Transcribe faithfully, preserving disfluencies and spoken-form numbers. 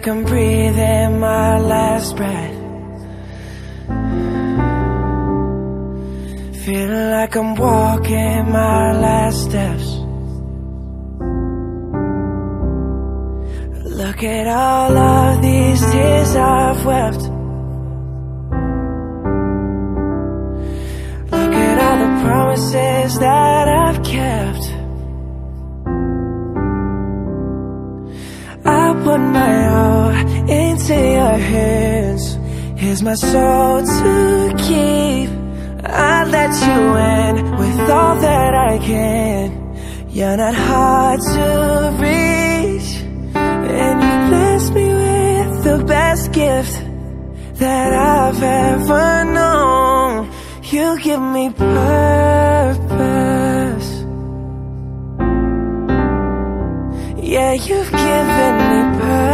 I'm breathing my last breath. Feeling like I'm walking my last steps. Look at all of these tears I've wept. Look at all the promises that I've kept. I put my all into your hands. Here's my soul to keep. I let you in with all that I can. You're not hard to reach, and you blessed me with the best gift that I've ever known. You give me purpose. Yeah, you've given me purpose.